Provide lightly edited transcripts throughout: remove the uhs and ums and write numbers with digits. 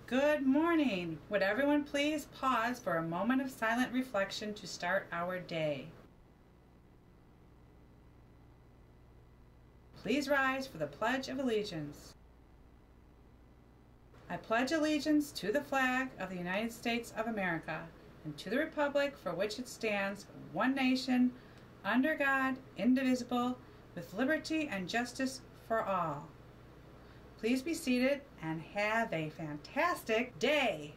Good morning. Would everyone please pause for a moment of silent reflection to start our day? Please rise for the Pledge of Allegiance. I pledge allegiance to the flag of the United States of America and to the republic for which it stands, one nation, under God, indivisible, with liberty and justice for all. Please be seated and have a fantastic day.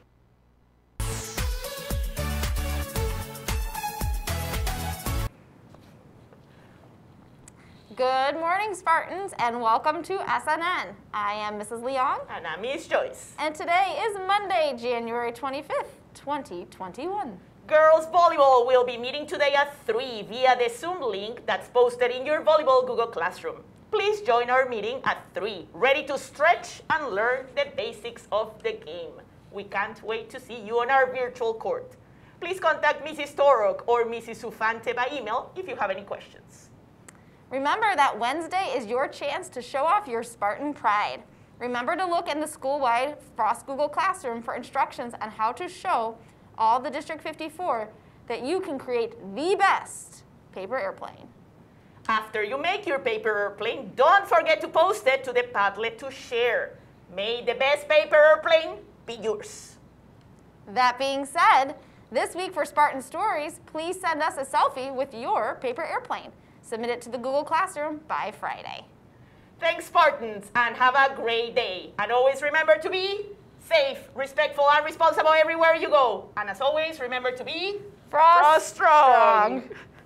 Good morning, Spartans, and welcome to SNN. I am Mrs. Leong. And I'm Miss Joyce. And today is Monday, January 25th, 2021. Girls Volleyball will be meeting today at 3 via the Zoom link that's posted in your Volleyball Google Classroom. Please join our meeting at 3, ready to stretch and learn the basics of the game. We can't wait to see you on our virtual court. Please contact Mrs. Torok or Mrs. Sufante by email if you have any questions. Remember that Wednesday is your chance to show off your Spartan pride. Remember to look in the school-wide Frost Google Classroom for instructions on how to show all the District 54 that you can create the best paper airplane. After you make your paper airplane, don't forget to post it to the Padlet to share. May the best paper airplane be yours. That being said, this week for Spartan Stories, please send us a selfie with your paper airplane. Submit it to the Google Classroom by Friday. Thanks, Spartans, and have a great day. And always remember to be safe, respectful, and responsible everywhere you go. And as always, remember to be Frost strong.